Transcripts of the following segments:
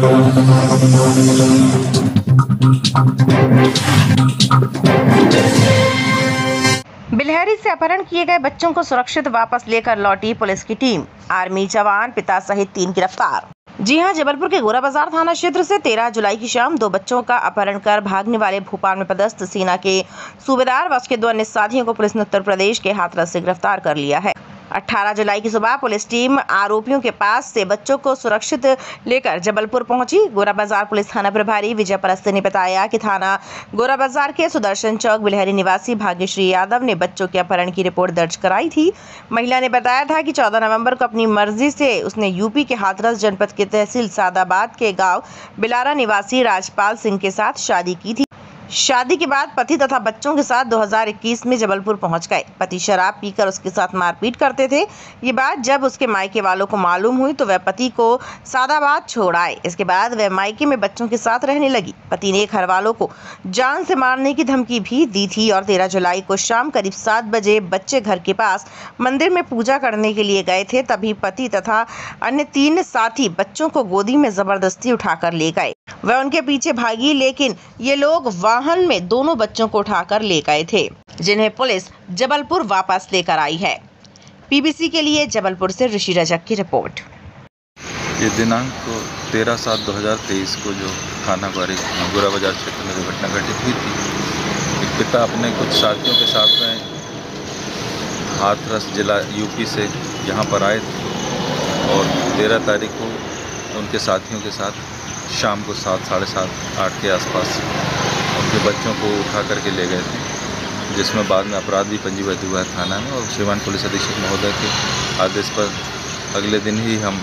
बिलहरी से अपहरण किए गए बच्चों को सुरक्षित वापस लेकर लौटी पुलिस की टीम। आर्मी जवान पिता सहित 3 गिरफ्तार। जी हां, जबलपुर के गोरा बाजार थाना क्षेत्र से 13 जुलाई की शाम 2 बच्चों का अपहरण कर भागने वाले भोपाल में पदस्थ सेना के सूबेदार व उसके 2 अन्य साथियों को पुलिस ने उत्तर प्रदेश के हाथरस से गिरफ्तार कर लिया है। 18 जुलाई की सुबह पुलिस टीम आरोपियों के पास से बच्चों को सुरक्षित लेकर जबलपुर पहुंची। गोरा बाजार पुलिस थाना प्रभारी विजय परस्ते ने बताया कि थाना गोरा बाजार के सुदर्शन चौक बिलहरी निवासी भाग्यश्री यादव ने बच्चों के अपहरण की रिपोर्ट दर्ज कराई थी। महिला ने बताया था कि 14 नवंबर को अपनी मर्जी से उसने यूपी के हाथरस जनपद के तहसील सादाबाद के गाँव बिलारा निवासी राजपाल सिंह के साथ शादी की थी। शादी के बाद पति तथा बच्चों के साथ 2021 में जबलपुर पहुंच गए। पति शराब पीकर उसके साथ मारपीट करते थे। ये बात जब उसके मायके वालों को मालूम हुई तो वह पति को सादाबाद छोड़ आए। इसके बाद वह मायके में बच्चों के साथ रहने लगी। पति ने घर वालों को जान से मारने की धमकी भी दी थी और 13 जुलाई को शाम करीब 7 बजे बच्चे घर के पास मंदिर में पूजा करने के लिए गए थे। तभी पति तथा अन्य 3 साथी बच्चों को गोदी में जबरदस्ती उठाकर ले गए। वह उनके पीछे भागी, लेकिन ये लोग वाहन में दोनों बच्चों को उठाकर ले गए थे, जिन्हें पुलिस जबलपुर वापस लेकर आई है। पीबीसी के लिए जबलपुर से ऋषि रजक की रिपोर्ट। ये दिनांक 13/7/2023 को जो थाना गोरा बाजार क्षेत्र में घटना घटित हुई थी, एक पिता अपने कुछ साथियों के साथ में हाथरस जिला यूपी से यहाँ पर आए थे और 13 तारीख को उनके साथियों के साथ शाम को 7, साढ़े 7, 8 के आसपास उनके बच्चों को उठा करके ले गए थे, जिसमें बाद में अपराध भी पंजीबद्ध हुआ है थाना में। और श्रीमान पुलिस अधीक्षक महोदय के आदेश पर अगले दिन ही हम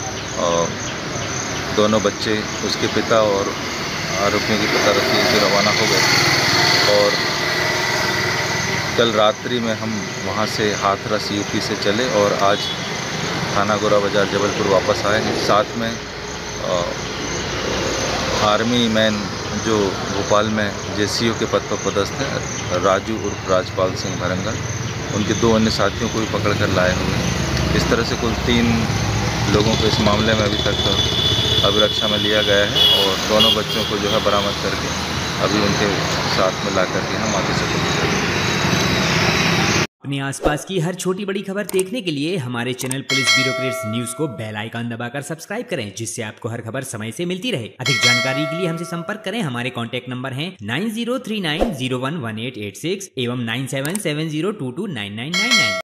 दोनों बच्चे, उसके पिता और आरोपियों के पिता रफीक से रवाना हो गए और कल रात्रि में हम वहां से हाथरस यूपी से चले और आज थाना गोरा बाजार जबलपुर वापस आए हैं। साथ में आर्मी मैन जो भोपाल में जेसीओ के पद पर पदस्थ है, राजू उर्फ राजपाल सिंह भरंगल, उनके 2 अन्य साथियों को भी पकड़ कर लाए हुए हैं। इस तरह से कुल 3 लोगों को इस मामले में अभी तक अभिरक्षा में लिया गया है और दोनों बच्चों को जो है बरामद करके अभी उनके साथ में ला करके हम आगे चलेंगे। अपने आसपास की हर छोटी बड़ी खबर देखने के लिए हमारे चैनल पुलिस ब्यूरोक्रेट्स न्यूज को बेल आइकन दबाकर सब्सक्राइब करें, जिससे आपको हर खबर समय से मिलती रहे। अधिक जानकारी के लिए हमसे संपर्क करें। हमारे कॉन्टैक्ट नंबर हैं 9039011886 एवं 9770229999।